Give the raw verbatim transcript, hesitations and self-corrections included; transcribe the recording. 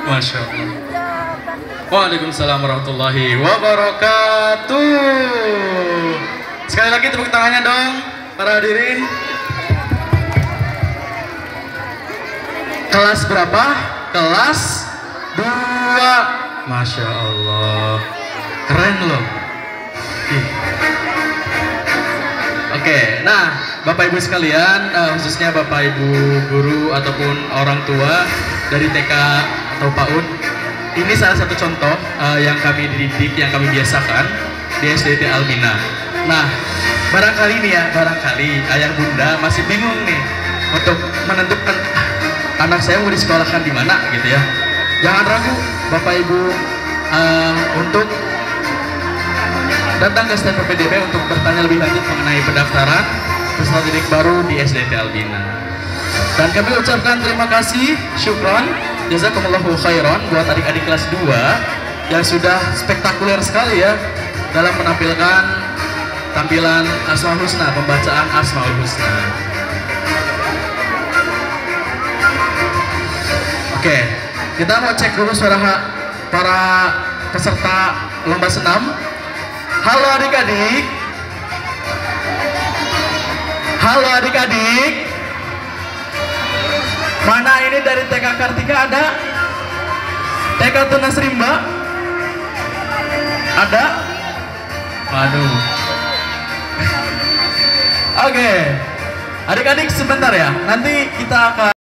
Masya Allah. Waalaikumsalam warahmatullahi wabarakatuh. Sekali lagi tepuk tangannya dong para hadirin. Kelas berapa? Kelas dua. Masya Allah, keren loh. Ih. Oke, nah Bapak Ibu sekalian, uh, khususnya Bapak Ibu guru ataupun orang tua dari T K atau PAUD, ini salah satu contoh uh, yang kami didik, yang kami biasakan di S D T Albina. Nah, barangkali nih ya, barangkali ayah bunda masih bingung nih untuk menentukan ah, anak saya mau disekolahkan di mana gitu ya. Jangan ragu Bapak Ibu uh, untuk datang ke stand P P D B untuk bertanya lebih lanjut mengenai pendaftaran peserta didik baru di S D T Albina. Dan kami ucapkan terima kasih, syukron, jazakumullahu khairan buat adik-adik kelas dua yang sudah spektakuler sekali ya dalam menampilkan tampilan Asmaul Husna, pembacaan Asmaul Husna. Oke, kita mau cek dulu suara para peserta lomba senam. Halo adik-adik. Halo adik-adik. Mana ini dari T K Kartika ada? T K Tunas Rimba? Ada? Waduh. Oke. Adik-adik sebentar ya. Nanti kita akan